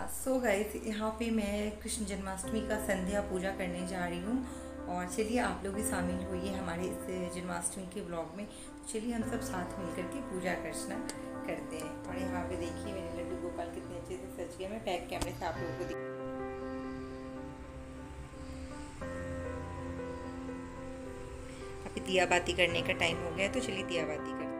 So guys, यहाँ पे मैं कृष्ण जन्माष्टमी का संध्या पूजा करने जा रही हूँ और चलिए आप लोग भी शामिल होइए हमारे इस जन्माष्टमी के ब्लॉग में। चलिए हम सब साथ मिल करके पूजा अर्चना करते हैं। और यहाँ पे देखिए मेरे लड्डू गोपाल कितने अच्छे से सज गए। मैं बैक कैमरे से आप लोगों को अभी दिया बाती करने का टाइम हो गया, तो चलिए दिया बाती करते हैं।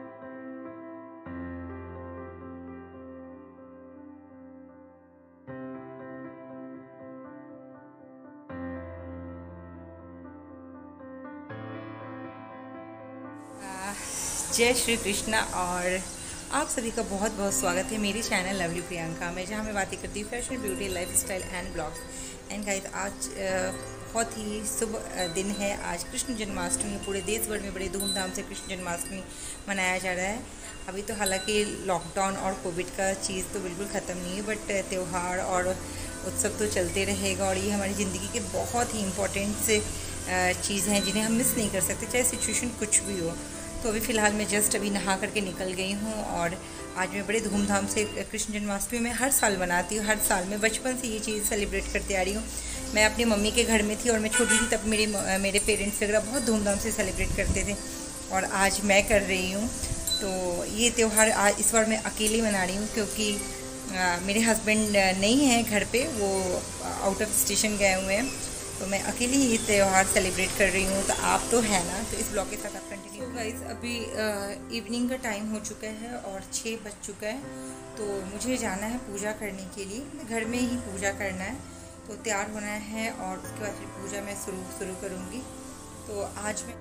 जय श्री कृष्णा और आप सभी का बहुत बहुत स्वागत है मेरे चैनल लवली प्रियंका में, जहाँ मैं बातें करती हूँ fashion, beauty, lifestyle and blogs. And guys, आज बहुत ही शुभ दिन है। आज कृष्ण जन्माष्टमी, पूरे देश भर में बड़े धूमधाम से कृष्ण जन्माष्टमी मनाया जा रहा है। अभी तो हालांकि लॉकडाउन और कोविड का चीज़ तो बिल्कुल ख़त्म नहीं है, बट त्यौहार और उत्सव तो चलते रहेगा। और ये हमारी ज़िंदगी के बहुत ही इम्पोर्टेंट से चीज़ हैं जिन्हें हम मिस नहीं कर सकते, चाहे सिचुएशन कुछ भी हो। तो अभी फ़िलहाल मैं जस्ट अभी नहा करके निकल गई हूँ और आज मैं बड़े धूमधाम से कृष्ण जन्माष्टमी में हर साल मनाती हूँ। हर साल मैं बचपन से ये चीज़ सेलिब्रेट करते आ रही हूँ। मैं अपनी मम्मी के घर में थी और मैं छोटी थी तब मेरे पेरेंट्स वगैरह बहुत धूमधाम से सेलिब्रेट करते थे और आज मैं कर रही हूँ। तो ये त्यौहार आज इस बार मैं अकेले मना रही हूँ क्योंकि मेरे हस्बैंड नहीं हैं घर पे, वो आउट ऑफ स्टेशन गए हुए हैं। तो मैं अकेले ही त्यौहार सेलिब्रेट कर रही हूँ। तो आप तो है ना, तो इस ब्लॉग के साथ आप कंटिन्यू। गाइस, अभी इवनिंग का टाइम हो चुका है और 6 बज चुका है। तो मुझे जाना है पूजा करने के लिए, घर में ही पूजा करना है। तो तैयार होना है और उसके बाद फिर पूजा मैं शुरू करूँगी। तो आज मैं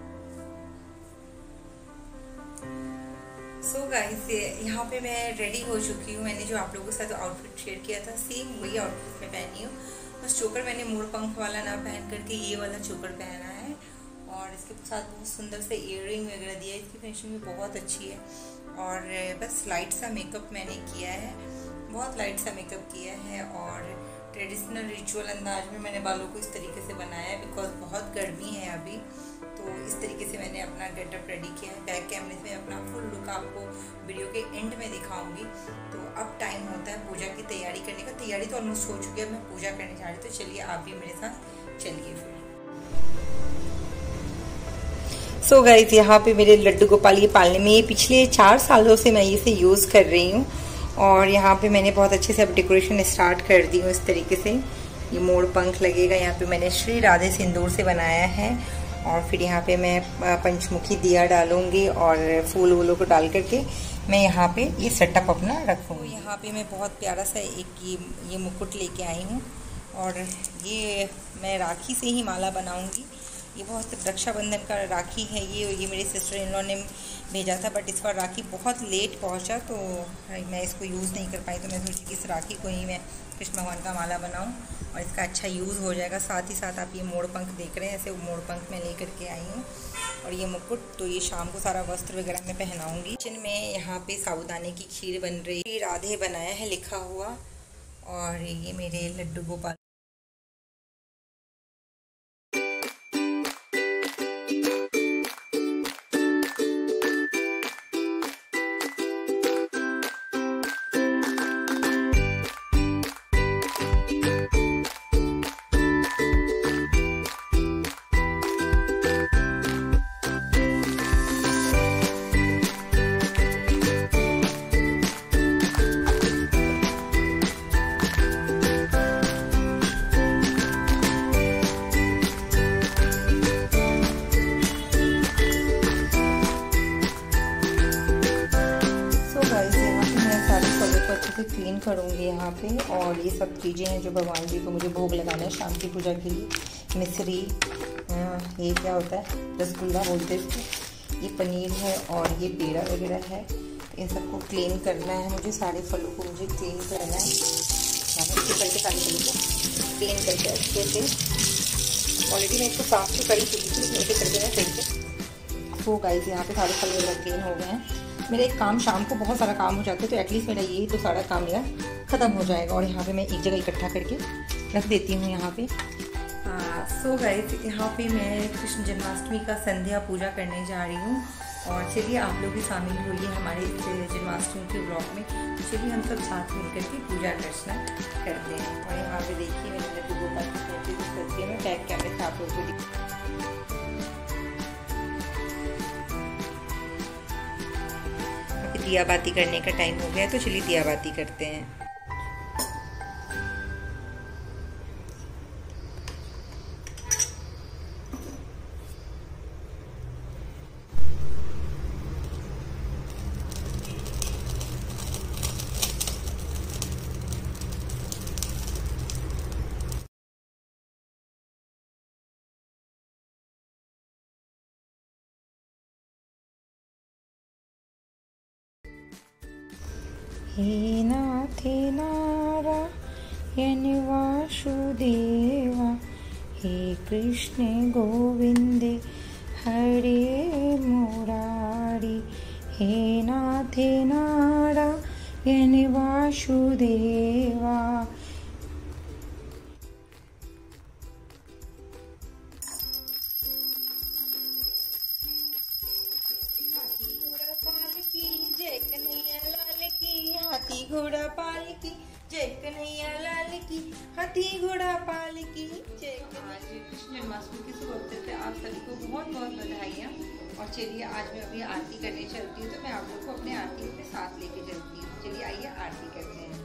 गाइस, यहाँ पे मैं रेडी हो चुकी हूँ। मैंने जो आप लोगों के साथ आउटफिट शेयर किया था, सेम वही आउटफिट मैं पहनी हूँ। बस चोकर मैंने मोर पंख वाला ना पहन करके ये वाला चोकर पहना है और इसके साथ बहुत सुंदर से इयररिंग वगैरह दिया है। इसकी फिनिशिंग भी बहुत अच्छी है। और बस लाइट सा मेकअप मैंने किया है, बहुत लाइट सा मेकअप किया है। और ट्रेडिशनल रिचुअल अंदाज में मैंने बालों को इस तरीके से बनाया है बिकॉज बहुत गर्मी है अभी। तो इस तरीके से मैंने अपना गेटअप रेडी किया है। बैक कैमरे में अपना फुल लुक आपको वीडियो के एंड में दिखाऊंगी। तो अब टाइम होता है पूजा की तैयारी करने का। तैयारी तो ऑलमोस्ट हो चुकी है, मैं पूजा करने जा रही हूँ। तो चलिए आप भी मेरे साथ चलिए फिर। सो गाइस, यहाँ पे मेरे लड्डू गोपाल ये पालने में, ये पिछले 4 सालों से मैं इसे यूज़ कर रही हूँ। और यहाँ पे मैंने बहुत अच्छे से अब डेकोरेशन स्टार्ट कर दी हूँ। इस तरीके से ये मोर पंख लगेगा। यहाँ पे मैंने श्री राधे सिंदूर से बनाया है। और फिर यहाँ पे मैं पंचमुखी दिया डालूंगी और फूल वूलों को डाल करके मैं यहाँ पे ये सेटअप अपना रखूँगी। यहाँ पे मैं बहुत प्यारा सा एक ये मुकुट लेके आई हूँ और ये मैं राखी से ही माला बनाऊँगी। ये बहुत रक्षाबंधन का राखी है। ये मेरे सिस्टर इन लॉ ने भेजा था, बट इस बार राखी बहुत लेट पहुंचा तो मैं इसको यूज़ नहीं कर पाई। तो मैं सोची कि इस राखी को ही मैं कृष्ण भगवान का माला बनाऊं और इसका अच्छा यूज़ हो जाएगा। साथ ही साथ आप ये मोर पंख देख रहे हैं, ऐसे मोर पंख मैं लेकर के आई हूँ। और ये मुकुट तो ये शाम को सारा वस्त्र वगैरह मैं पहनाऊँगी। किचन में यहाँ पे साबूदाने की खीर बन रही है, राधे बनाया है लिखा हुआ। और ये मेरे लड्डू गोपाल। अच्छे से क्लीन करूँगी यहाँ पे। और ये सब चीज़ें हैं जो भगवान जी को मुझे भोग लगाना है शाम की पूजा के लिए। मिश्री, ये क्या होता है, रसगुल्ला बोलते हैं, ये पनीर है और ये पेड़ा वगैरह है। इन सबको क्लीन करना है मुझे। सारे फलों को मुझे क्लीन करना है। करके सारे फलों को क्लीन करके अच्छे से, ऑलरेडी मैं इसको साफ तो कर ही चुकी थी, ऐसे करके मैं फिर से। तो गाइस, यहाँ पे सारे फल वगैरह क्लीन हो गए हैं। मेरा एक काम, शाम को बहुत सारा काम हो जाता है तो एटलीस्ट मेरा यही तो सारा काम मेरा ख़त्म हो जाएगा। और यहाँ पे मैं एक जगह इकट्ठा करके रख देती हूँ यहाँ पे। सो गाइस, यहाँ पे मैं कृष्ण जन्माष्टमी का संध्या पूजा करने जा रही हूँ और चलिए आप लोग भी शामिल होइए हमारे इस जन्माष्टमी के ब्लॉग में। तो चलिए हम सब साथ मिलकर के पूजा अर्चना करते हैं। और यहाँ पे देखिए मैंने लड्डू गोपाल की मूर्ति करती है, मैं बैक कैमरे से आप लोगों को दिया बाती करने का टाइम हो गया, तो चलिए दिया बाती करते हैं। हे नाथे नारायण वासुदेवा, हे कृष्ण गोविंदे हरे मुरारी, हे नाथे नारायण वासुदेवा। जय कन्हैया लाल की, हाथी घोड़ा पाल की, जय कन्हैया लाल की, हाथी घोड़ा पाल की, जय। आज कृष्ण जन्माष्टमी के शुभ अवसर पे आप सभी को बहुत बहुत बधाइयाँ। और चलिए आज मैं अभी आरती करने चलती हूँ, तो मैं आप लोग को अपने आरती के साथ लेके चलती हूँ। चलिए आइए आरती करते हैं।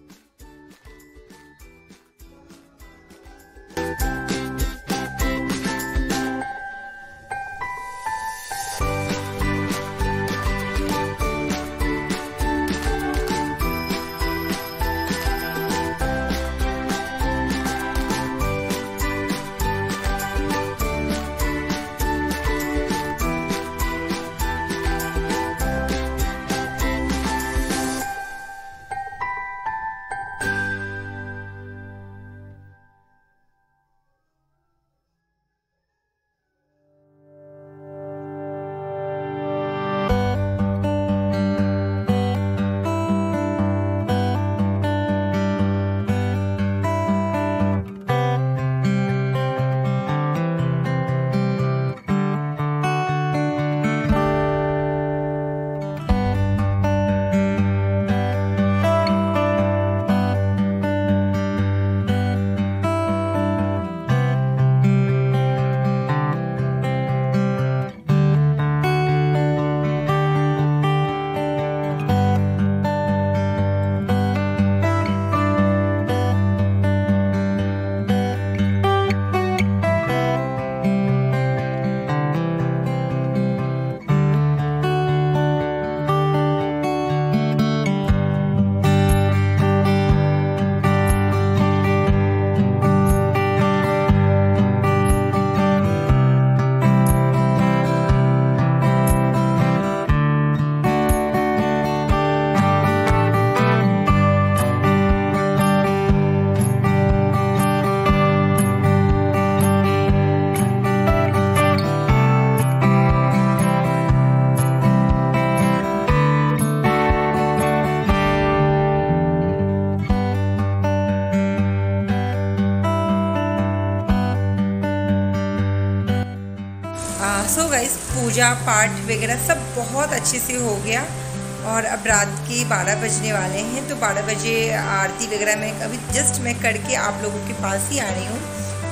सो गाइस पूजा पाठ वगैरह सब बहुत अच्छे से हो गया। और अब रात के 12 बजने वाले हैं, तो 12 बजे आरती वगैरह मैं अभी जस्ट मैं करके आप लोगों के पास ही आ रही हूँ।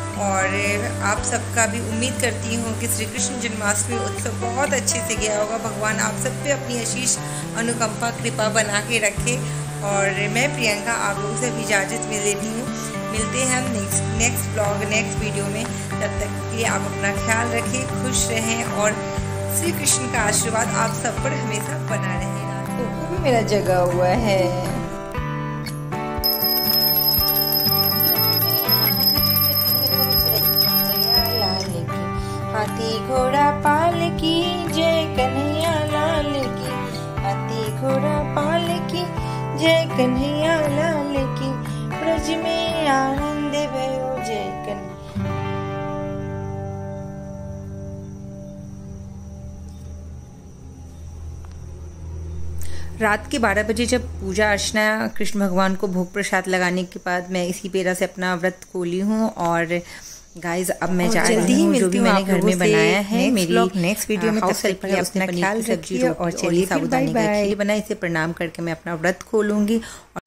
और आप सबका भी उम्मीद करती हूँ कि श्री कृष्ण जन्माष्टमी उत्सव बहुत अच्छे से गया होगा। भगवान आप सब पे अपनी आशीष अनुकंपा कृपा बना के रखे। और मैं प्रियंका आप लोगों से भी इजाज़त में लेती हूँ। मिलते हैं हम नेक्स्ट ब्लॉग नेक्स्ट वीडियो में। तब तक के लिए आप अपना ख्याल रखें, खुश रहें और श्री कृष्ण का आशीर्वाद आप सब पर हमेशा बना रहे। रात को भी मेरा जगा हुआ है। हाथी घोड़ा पाल की, जय कन्हैया लाल की, हाथी घोड़ा पाल की, जय कन्हैया लाल की, ब्रज में आनंद भयो जय कन्हैया। रात के 12 बजे जब पूजा अर्चना कृष्ण भगवान को भोग प्रसाद लगाने के बाद मैं इसी पेड़ा से अपना व्रत खोली हूँ। और गाइज अब मैं जा रही हूँ जो भी मैंने घर में बनाया है मेरी नेक्स्ट वीडियो में। हाउस हेल्प अपना ख्याल रखिए और चलिए साबुदाने की खीर बनाए, इसे प्रणाम करके मैं अपना व्रत खोलूंगी।